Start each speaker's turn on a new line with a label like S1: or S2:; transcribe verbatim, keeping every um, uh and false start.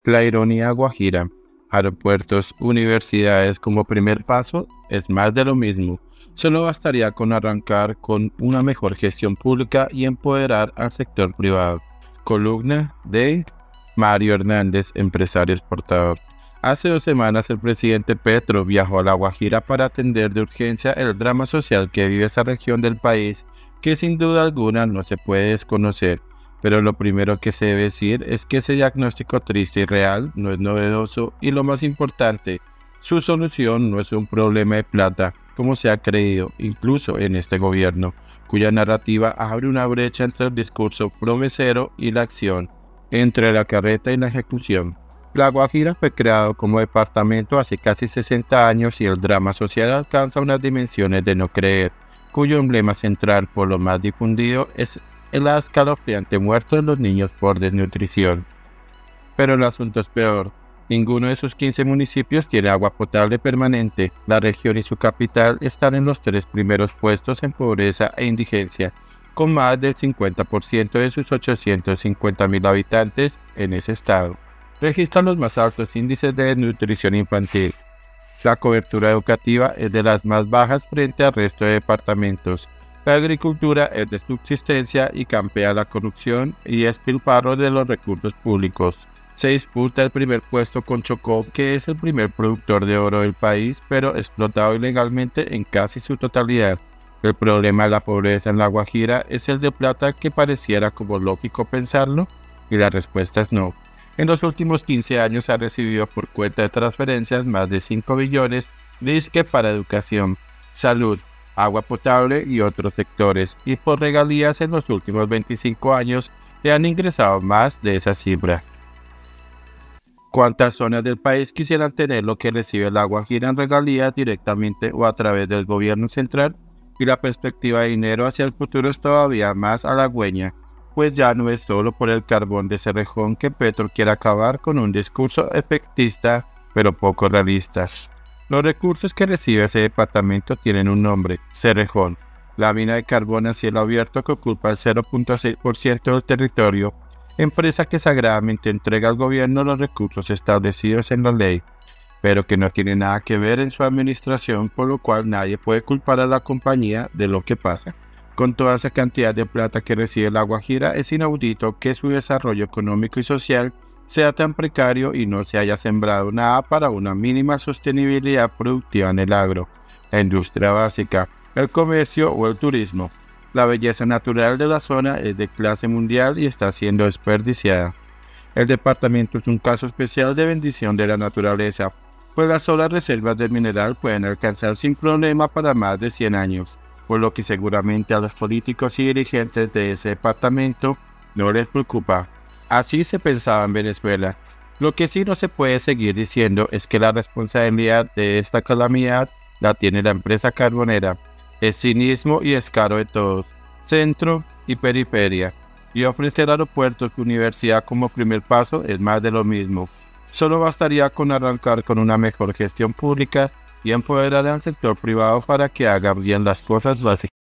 S1: La ironía guajira, aeropuertos, universidades como primer paso es más de lo mismo. Solo bastaría con arrancar con una mejor gestión pública y empoderar al sector privado. Columna de Mario Hernández, empresario exportador. Hace dos semanas el presidente Petro viajó a La Guajira para atender de urgencia el drama social que vive esa región del país, que sin duda alguna no se puede desconocer. Pero lo primero que se debe decir es que ese diagnóstico triste y real no es novedoso y lo más importante, su solución no es un problema de plata, como se ha creído, incluso en este gobierno, cuya narrativa abre una brecha entre el discurso promesero y la acción, entre la carreta y la ejecución. La Guajira fue creado como departamento hace casi sesenta años y el drama social alcanza unas dimensiones de no creer, cuyo emblema central, por lo más difundido, es el escalofriante muerte de los niños por desnutrición. Pero el asunto es peor. Ninguno de sus quince municipios tiene agua potable permanente. La región y su capital están en los tres primeros puestos en pobreza e indigencia, con más del cincuenta por ciento de sus ochocientos cincuenta mil habitantes en ese estado. Registran los más altos índices de desnutrición infantil. La cobertura educativa es de las más bajas frente al resto de departamentos. La agricultura es de subsistencia y campea la corrupción y despilfarro de los recursos públicos. Se disputa el primer puesto con Chocó, que es el primer productor de oro del país, pero explotado ilegalmente en casi su totalidad. El problema de la pobreza en La Guajira es el de plata, que pareciera como lógico pensarlo, y la respuesta es no. En los últimos quince años ha recibido por cuenta de transferencias más de cinco billones disque para educación, salud, agua potable y otros sectores, y por regalías en los últimos veinticinco años le han ingresado más de esa cifra. ¿Cuántas zonas del país quisieran tener lo que recibe La Guajira en regalías directamente o a través del gobierno central? Y la perspectiva de dinero hacia el futuro es todavía más halagüeña, pues ya no es solo por el carbón de Cerrejón que Petro quiere acabar con un discurso efectista pero poco realista. Los recursos que recibe ese departamento tienen un nombre: Cerrejón, la mina de carbón a cielo abierto que ocupa el cero punto seis por ciento del territorio, empresa que sagradamente entrega al gobierno los recursos establecidos en la ley, pero que no tiene nada que ver en su administración, por lo cual nadie puede culpar a la compañía de lo que pasa. Con toda esa cantidad de plata que recibe La Guajira, es inaudito que su desarrollo económico y social sea tan precario y no se haya sembrado nada para una mínima sostenibilidad productiva en el agro, la industria básica, el comercio o el turismo. La belleza natural de la zona es de clase mundial y está siendo desperdiciada. El departamento es un caso especial de bendición de la naturaleza, pues las solas reservas del mineral pueden alcanzar sin problema para más de cien años, por lo que seguramente a los políticos y dirigentes de ese departamento no les preocupa. Así se pensaba en Venezuela. Lo que sí no se puede seguir diciendo es que la responsabilidad de esta calamidad la tiene la empresa carbonera. Es cinismo y descaro de todos, centro y periferia. Y ofrecer aeropuertos y universidad como primer paso es más de lo mismo. Solo bastaría con arrancar con una mejor gestión pública y empoderar al sector privado para que haga bien las cosas básicas.